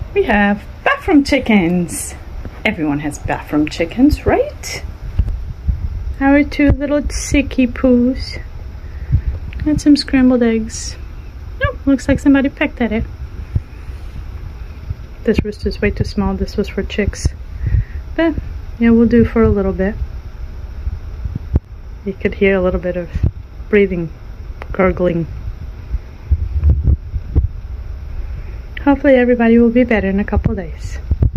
We have bathroom chickens. Everyone has bathroom chickens, right? Our two little sicky poos. And some scrambled eggs. Oh, looks like somebody pecked at it. This rooster's way too small. This was for chicks. But yeah, we'll do for a little bit. You could hear a little bit of breathing, gurgling. Hopefully everybody will be better in a couple days.